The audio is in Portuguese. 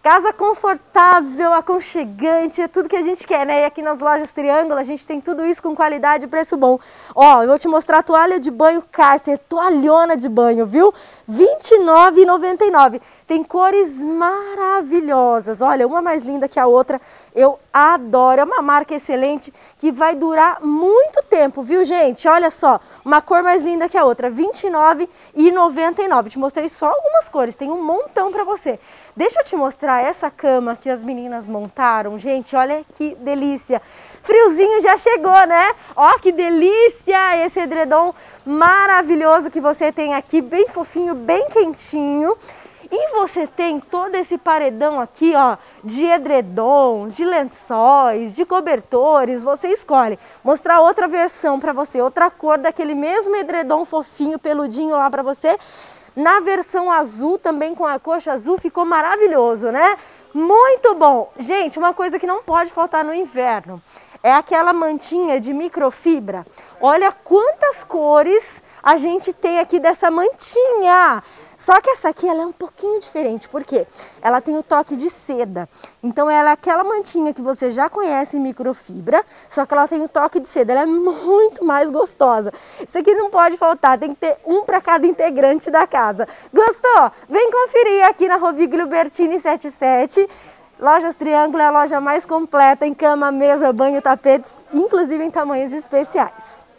Casa confortável, aconchegante, é tudo que a gente quer, né? E aqui nas lojas Triângulo a gente tem tudo isso com qualidade e preço bom. Ó, eu vou te mostrar a toalha de banho Karsten, toalhona de banho, viu? R$ 29,99. Tem cores maravilhosas, olha, uma mais linda que a outra. Eu adoro, é uma marca excelente que vai durar muito tempo, viu, gente? Olha só, uma cor mais linda que a outra, R$ 29,99. Te mostrei só algumas cores, tem um montão pra você. Deixa eu te mostrar essa cama que as meninas montaram, gente, olha que delícia. Friozinho já chegou, né? Ó que delícia esse edredom maravilhoso que você tem aqui, bem fofinho, bem quentinho. E você tem todo esse paredão aqui, ó, de edredons, de lençóis, de cobertores, você escolhe. Mostrar outra versão pra você, outra cor daquele mesmo edredom fofinho, peludinho lá pra você. Na versão azul, também com a coxa azul, ficou maravilhoso, né? Muito bom! Gente, uma coisa que não pode faltar no inverno é aquela mantinha de microfibra. Olha quantas cores a gente tem aqui dessa mantinha! Só que essa aqui ela é um pouquinho diferente, porque ela tem o toque de seda. Então ela é aquela mantinha que você já conhece em microfibra, só que ela tem o toque de seda, ela é muito mais gostosa. Isso aqui não pode faltar, tem que ter um para cada integrante da casa. Gostou? Vem conferir aqui na Roviglio Bertini 77. Lojas Triângulo é a loja mais completa em cama, mesa, banho, tapetes, inclusive em tamanhos especiais.